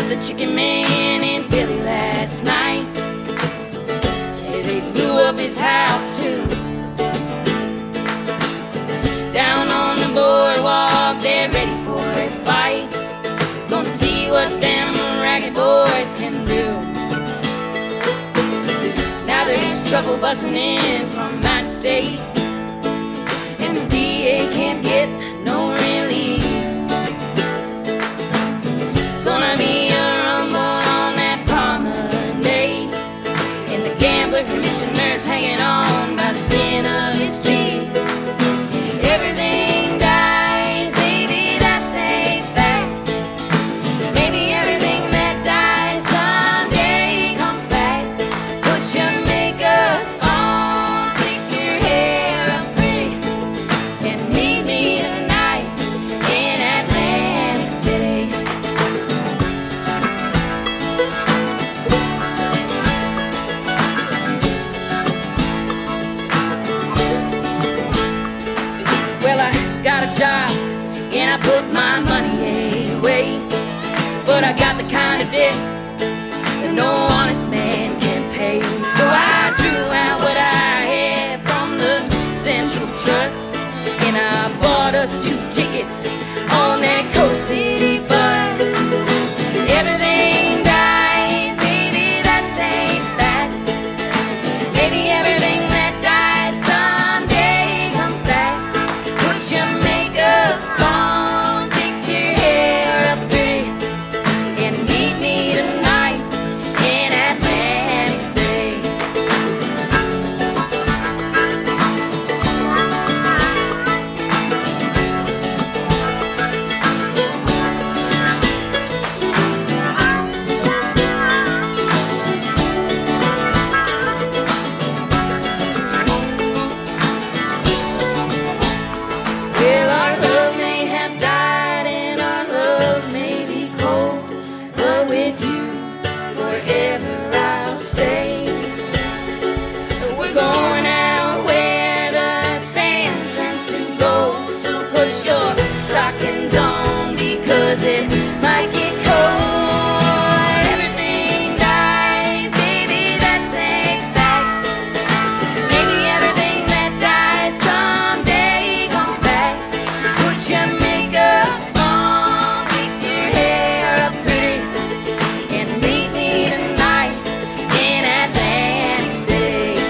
the Chicken Man in Philly last night. Yeah, they blew up his house too. Down on the boardwalk, they're ready for a fight. Gonna see what them ragged boys can do. Now there's trouble busting in from out of state, and the DA can't get no relief. Gonna be a rumble on that promenade, and the gambler commissioner's hanging on by the skin of his teeth. Everything dies, baby, that's a fact. Maybe everything that dies someday comes back. Put your makeup on, fix your hair up pretty, and meet me tonight in Atlantic City. Well, I got a job and I put my money away, but I got the kind of debt that no honest man can pay. So I drew out what I had from the Central Trust, and I bought us 2 tickets on that Coast City bus. Everything dies, baby, that's a fact. Maybe everything that dies someday comes back. Put your makeup on, fix your hair up pretty, and meet me tonight in Atlantic City. Well, our love may have died and our love may be cold, but with you forever I'll stay. We're going out where the sand turns to gold, so put your stockings on because it might get cold. Everything dies, baby, that's a fact. Maybe everything that dies someday comes back. Put your makeup on, fix your hair up pretty, and meet me tonight in Atlantic City.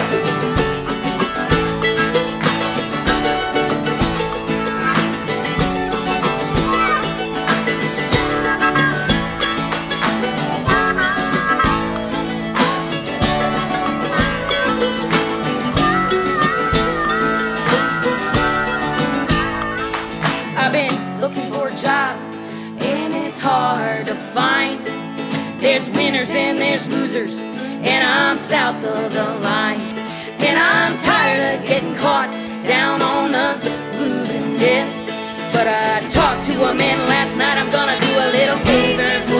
I've been looking for a job, and it's hard to find. There's winners and there's losers, and I'm south of the line. And I'm tired of getting caught down on the losing end. But I talked to a man last night, I'm gonna do a little favor